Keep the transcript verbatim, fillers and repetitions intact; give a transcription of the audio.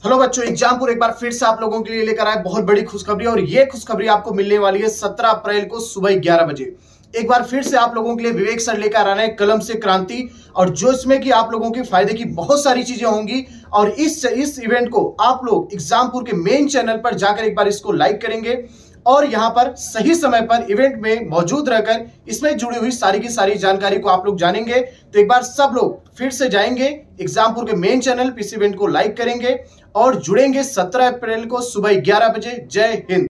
Hello बच्चों, एग्जामपुर एक बार फिर से आप लोगों के लिए लेकर आए बहुत बड़ी खुशखबरी। और ये खुशखबरी आपको मिलने वाली है सत्रह अप्रैल को सुबह ग्यारह बजे। एक बार फिर से आप लोगों के लिए विवेक सर लेकर आ रहे हैं कलम से क्रांति, और जो इसमें कि आप लोगों के फायदे की बहुत सारी चीजें होंगी। और इस इस इवेंट को आप लोग एग्जामपुर के मेन चैनल पर जाकर एक बार इसको लाइक करेंगे और यहां पर सही समय पर इवेंट में मौजूद रहकर इसमें जुड़ी हुई सारी की सारी जानकारी को आप लोग जानेंगे। तो एक बार सब लोग फिर से जाएंगे एग्जामपुर के मेन चैनल पर, इस इवेंट को लाइक करेंगे और जुड़ेंगे सत्रह अप्रैल को सुबह ग्यारह बजे। जय हिंद।